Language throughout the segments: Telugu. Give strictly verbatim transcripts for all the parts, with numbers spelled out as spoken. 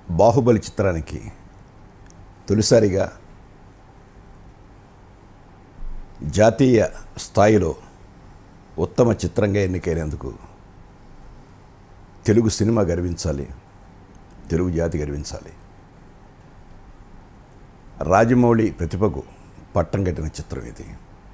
బాహుబలి చిత్రానికి తొలిసారిగా జాతీయ స్థాయిలో ఉత్తమ చిత్రంగా ఎన్నికైనందుకు తెలుగు సినిమా గర్వించాలి, తెలుగు జాతి గర్వించాలి. రాజమౌళి ప్రతిభకు పట్టం కట్టిన చిత్రం ఇది.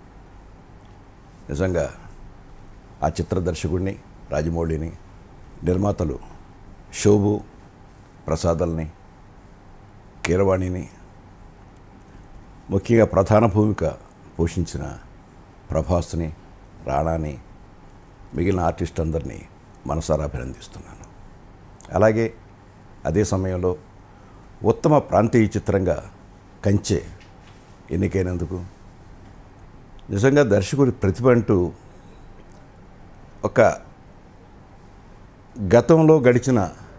నిజంగా ఆ చిత్ర దర్శకుడిని, రాజమౌళిని, నిర్మాతలు శోభు ప్రసాదల్ని, కీరవాణిని, ముఖ్యంగా ప్రధాన భూమిక పోషించిన ప్రభాస్ని, రాణాని, మిగిలిన ఆర్టిస్ట్ అందరినీ మనసారా అభినందిస్తున్నాను. అలాగే అదే సమయంలో ఉత్తమ ప్రాంతీయ చిత్రంగా కంచె ఎన్నికైనందుకు నిజంగా దర్శకుడి ప్రతిభ అంటూ ఒక గతంలో గడిచిన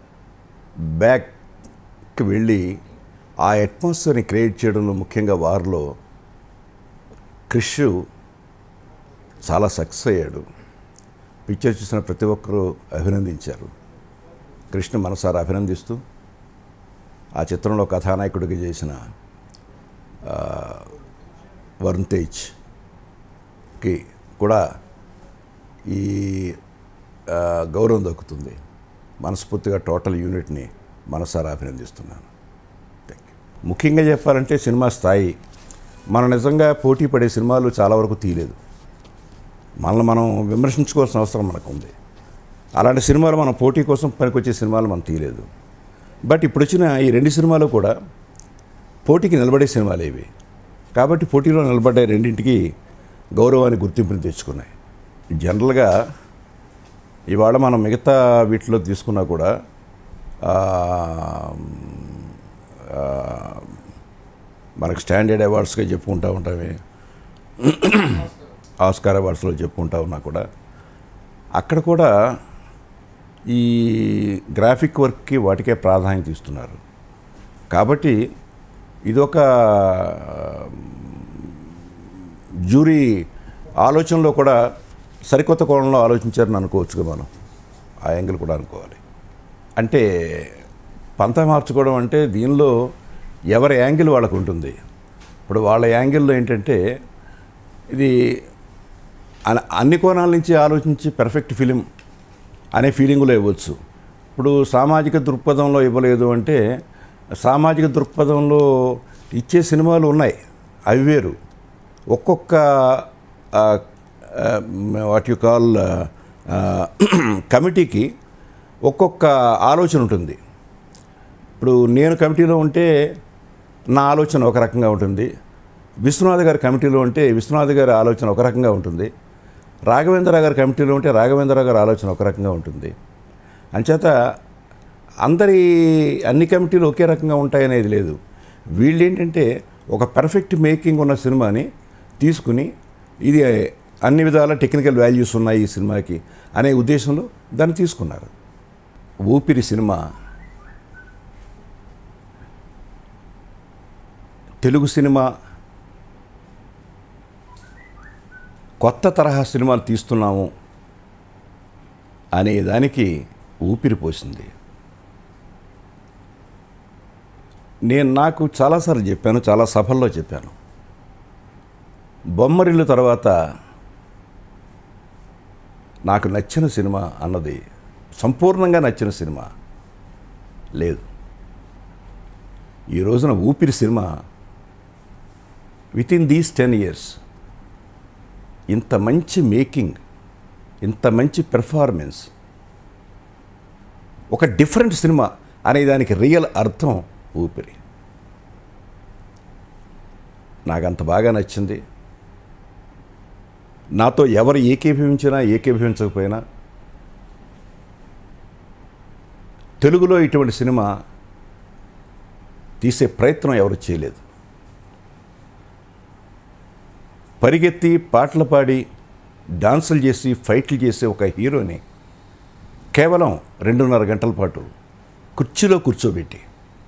బ్యాక్కి వెళ్ళి ఆ అట్మాస్ఫియర్ని క్రియేట్ చేయడంలో ముఖ్యంగా వారిలో క్రిష్ చాలా సక్సెస్ అయ్యాడు. పిక్చర్ చూసిన ప్రతి ఒక్కరూ అభినందించారు. కృష్ణ మనసారా అభినందిస్తూ ఆ చిత్రంలో కథానాయకుడిగా చేసిన వరుణ్ తేజ్కి కూడా ఈ గౌరవం దక్కుతుంది. మనస్ఫూర్తిగా టోటల్ యూనిట్ని మనసారా అభినందిస్తున్నాను. Thank you. ముఖ్యంగా చెప్పాలంటే సినిమా స్థాయి మనం నిజంగా పోటీ పడే సినిమాలు చాలా వరకు తీయలేదు. మనల్ని మనం విమర్శించుకోవాల్సిన అవసరం మనకు ఉంది. అలాంటి సినిమాలు మనం పోటీ కోసం పనికొచ్చే సినిమాలు మనం తీయలేదు. బట్ ఇప్పుడు వచ్చిన ఈ రెండు సినిమాలు కూడా పోటీకి నిలబడే సినిమాలు ఇవి. కాబట్టి పోటీలో నిలబడ్డే రెండింటికి గౌరవాన్ని, గుర్తింపుని తెచ్చుకున్నాయి. జనరల్గా ఇవాళ మనం మిగతా వీటిలో తీసుకున్నా కూడా మనకు స్టాండర్డ్ అవార్డ్స్గా చెప్పుకుంటూ ఉంటామే, ఆస్కార్ అవార్డ్స్లో చెప్పుకుంటా ఉన్నా కూడా అక్కడ కూడా ఈ గ్రాఫిక్ వర్క్కి వాటికే ప్రాధాన్యత ఇస్తున్నారు. కాబట్టి ఇదొక జ్యూరీ ఆలోచనలో కూడా సరికొత్త కోణంలో ఆలోచించారని అనుకోవచ్చుగా మనం. ఆ యాంగిల్ కూడా అనుకోవాలి. అంటే పంత మార్చుకోవడం అంటే దీనిలో ఎవరి యాంగిల్ వాళ్ళకు ఉంటుంది. ఇప్పుడు వాళ్ళ యాంగిల్లో ఏంటంటే ఇది అన్ని కోణాల నుంచి ఆలోచించి పెర్ఫెక్ట్ ఫిలిం అనే ఫీలింగ్లో ఇవ్వచ్చు. ఇప్పుడు సామాజిక దృక్పథంలో ఇవ్వలేదు అంటే సామాజిక దృక్పథంలో ఇచ్చే సినిమాలు ఉన్నాయి, అవి వేరు. ఒక్కొక్క వాట్ యు కాల్ కమిటీకి ఒక్కొక్క ఆలోచన ఉంటుంది. ఇప్పుడు నేను కమిటీలో ఉంటే నా ఆలోచన ఒక రకంగా ఉంటుంది, విశ్వనాథ్ గారి కమిటీలో ఉంటే విశ్వనాథ్ గారి ఆలోచన ఒక రకంగా ఉంటుంది, రాఘవేంద్ర గారి కమిటీలో ఉంటే రాఘవేంద్ర గారి ఆలోచన ఒక రకంగా ఉంటుంది. అంచేత అందరి అన్ని కమిటీలు ఒకే రకంగా ఉంటాయనేది లేదు. వీళ్ళు ఏంటంటే ఒక పర్ఫెక్ట్ మేకింగ్ ఉన్న సినిమాని తీసుకుని ఇది అన్ని విధాల టెక్నికల్ వాల్యూస్ ఉన్నాయి ఈ సినిమాకి అనే ఉద్దేశంలో దాన్ని తీసుకున్నారు. ఊపిరి సినిమా తెలుగు సినిమా కొత్త తరహా సినిమాలు తీస్తున్నాము అనే దానికి ఊపిరి పోసింది. నేను నాకు చాలాసార్లు చెప్పాను, చాలా సభల్లో చెప్పాను, బొమ్మరిల్లు తర్వాత నాకు నచ్చిన సినిమా అన్నది, సంపూర్ణంగా నచ్చిన సినిమా లేదు. ఈ రోజున Oopiri cinema with in these ten years ఇంత మంచి మేకింగ్, ఇంత మంచి పెర్ఫార్మెన్స్, ఒక డిఫరెంట్ సినిమా అనే దానికి రియల్ అర్థం ఊపిరి. నాకు అంత బాగా నచ్చింది. నాతో ఎవరు ఏకీభవించినా ఏకీభవించకపోయినా తెలుగులో ఇటువంటి సినిమా తీసే ప్రయత్నం ఎవరు చేయలేదు. పరిగెత్తి పాటలు పాడి డాన్సులు చేసి ఫైట్లు చేసే ఒక హీరోని కేవలం రెండున్నర గంటల పాటు కుర్చీలో కూర్చోబెట్టి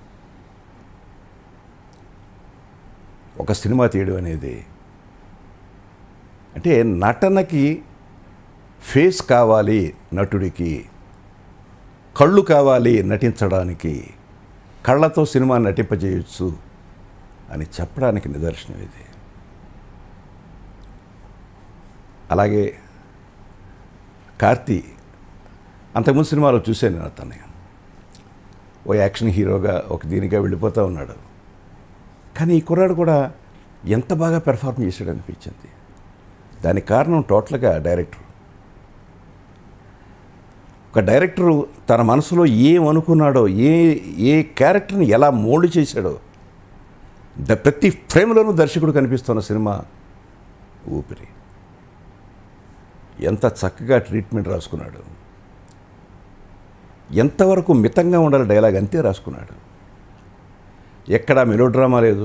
ఒక సినిమా తీయడం అనేది, అంటే నటనకి ఫేస్ కావాలి నటుడికి, కళ్ళు కావాలి నటించడానికి, కళ్ళతో సినిమా నటింపజేయచ్చు అని చెప్పడానికి నిదర్శనం ఇది. అలాగే కార్తీ అంతకుముందు సినిమాలో చూశాను నేను అతన్ని, ఓ యాక్షన్ హీరోగా ఒక దీనిగా వెళ్ళిపోతూ ఉన్నాడు. కానీ ఈ కుర్రాడు కూడా ఎంత బాగా పెర్ఫార్మ్ చేశాడు అనిపించింది. దానికి కారణం టోటల్గా డైరెక్టర్. ఒక డైరెక్టరు తన మనసులో ఏమనుకున్నాడో, ఏ ఏ క్యారెక్టర్ని ఎలా మోల్డ్ చేశాడో ద ప్రతి ఫ్రేమ్లోనూ దర్శకుడు కనిపిస్తున్న సినిమా ఊపిరి. ఎంత చక్కగా ట్రీట్మెంట్ రాసుకున్నాడు, ఎంతవరకు మితంగా ఉండాలి డైలాగ్ అంతే రాసుకున్నాడు. ఎక్కడా మెలోడ్రామా లేదు,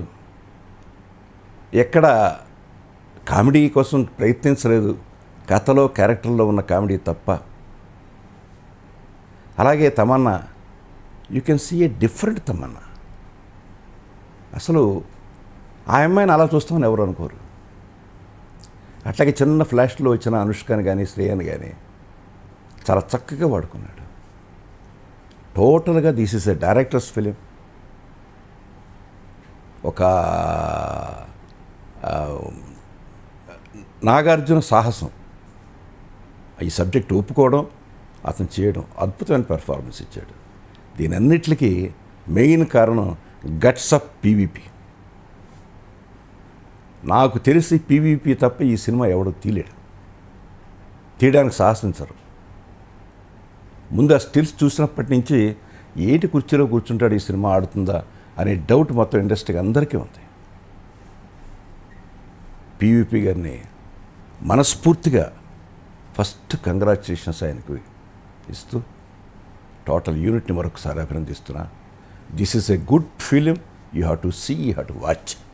ఎక్కడ కామెడీ కోసం ప్రయత్నించలేదు, కథలో క్యారెక్టర్లో ఉన్న కామెడీ తప్ప. అలాగే Tamannaah, you can see a different Tamannaah. అసలు ఆ అమ్మాయిని అలా చూస్తామని ఎవరు అనుకోరు. అట్లాగే చిన్న ఫ్లాష్లో వచ్చిన అనుష్కని కానీ శ్రేయని కానీ చాలా చక్కగా వాడుకున్నాడు. టోటల్గా this is a director's film. ఒక నాగార్జున సాహసం, ఈ సబ్జెక్ట్ ఒప్పుకోవడం, అతను చేయడం, అద్భుతమైన పెర్ఫార్మెన్స్ ఇచ్చాడు. దీని అన్నిటికీ మెయిన్ కారణం గట్స్ ఆఫ్ పీవీపీ. నాకు తెలిసి పీవీపీ తప్ప ఈ సినిమా ఎవడో తీలేడు, తీయడానికి సాహసించరు. ముందు ఆ స్టిల్స్ చూసినప్పటి నుంచి ఏంటి కుర్చీలో కూర్చుంటాడు, ఈ సినిమా ఆడుతుందా అనే డౌట్ మొత్తం ఇండస్ట్రీకి అందరికీ ఉంది. పీవీపీ గారిని మనస్ఫూర్తిగా ఫస్ట్ కంగ్రాచులేషన్స్ ఆయనకు ఇస్తూ టోటల్ యూనిట్ని మరొకసారి అభినందిస్తున్నా. This is a good film, you have to see, you have to watch.